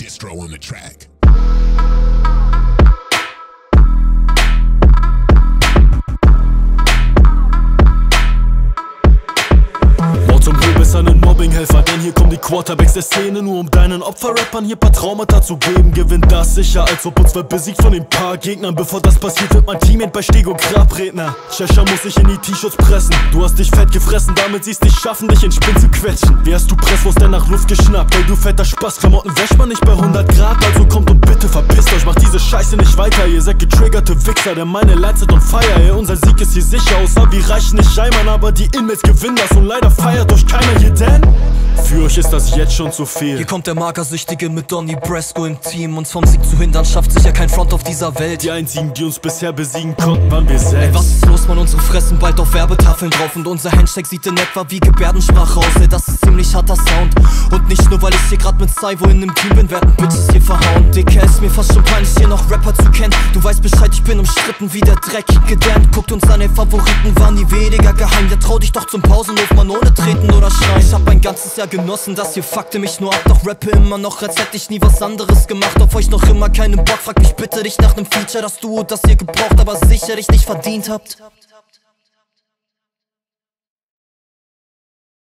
Maestro on the track. Zum Ruhm ist ein Mobbinghelfer, denn hier kommen die Quarterbacks der Szene, nur um deinen Opferrappern hier paar Traumata zu geben. Gewinnt das sicher, als ob uns besiegt von den paar Gegnern. Bevor das passiert, wird mein Teammate bei Stego Grabredner. Cheshire muss sich in die T-Shirts pressen. Du hast dich fett gefressen, damit sie's nicht schaffen, dich in Spinn zu quetschen. Wie hast du Presswurst denn nach Luft geschnappt? Ey, du fetter Spaß, Klamotten wäscht man nicht bei 100 Grad. Also kommt und bitte verpisst euch, macht diese Scheiße nicht weiter. Ihr seid getriggerte Wichser, denn meine Lights sind on fire. Ey, unser Sieg ist hier sicher, außer wir reichen nicht ein, Mann. Aber die Inmates gewinnen das und leider feiert euch keiner hier, denn für euch ist das jetzt schon zu viel. Hier kommt der Magersüchtige mit Donny Brasco im Team. Uns vom Sieg zu hindern, schafft sicher kein Front auf dieser Welt. Die einzigen, die uns bisher besiegen konnten, waren wir selbst. Ey, was ist los, man? Unsere fressen bald auf Werbetafeln drauf. Und unser Hashtag sieht in etwa wie Gebärdensprache aus. Ey, das ist ziemlich harter Sound. Und nicht nur, weil ich hier grad mit Saivo in nem Team bin, werden Bitches hier verhauen. Dicker, ist mir fast schon peinlich, hier noch Rapper zu kennen. Du weißt Bescheid, ich bin umstritten wie der dreckige Dan. Guckt uns an, ey, Favoriten waren nie weniger geheim. Ja, trau dich doch zum Pausenhof, man, ohne treten oder schreien. Ich hab ein ganzes Jahr genossen, das hier fuckte mich nur ab. Doch rappe immer noch, als hätte ich nie was anderes gemacht. Auf euch noch immer keinen Bock, frag mich bitte nicht nach nem Feature, das Duo das ihr gebraucht, aber sicherlich nicht verdient habt.